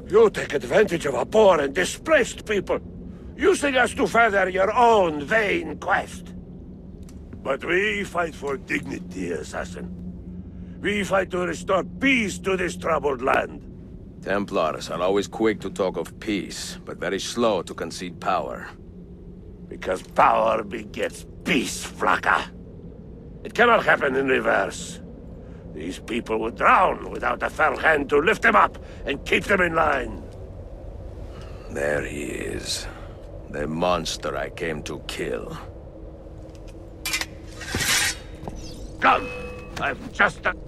You take advantage of a poor and displaced people, using us to further your own vain quest. But we fight for dignity, Assassin. We fight to restore peace to this troubled land. Templars are always quick to talk of peace, but very slow to concede power. Because power begets peace, Flaka. It cannot happen in reverse. These people would drown without a fell hand to lift them up and keep them in line. There he is. The monster I came to kill. Come! I'm just a...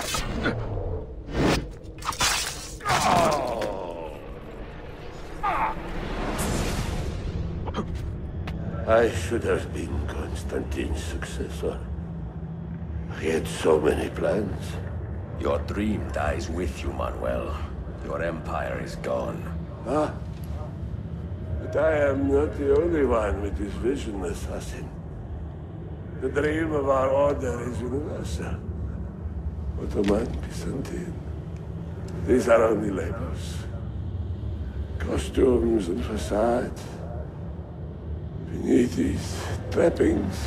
I should have been Constantine's successor. He had so many plans. Your dream dies with you, Manuel. Your empire is gone. Ah. But I am not the only one with this vision, Assassin. The dream of our order is universal. Ottoman, Byzantine. These are only labels. Costumes and facades. Beneath these trappings,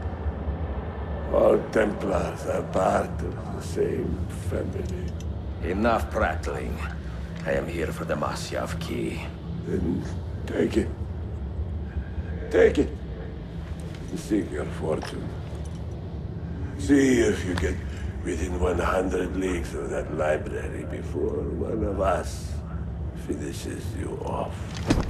all Templars are part of the same family. Enough prattling. I am here for the Masyaf key. Then take it. Take it. And seek your fortune. See if you get within 100 leagues of that library before one of us finishes you off.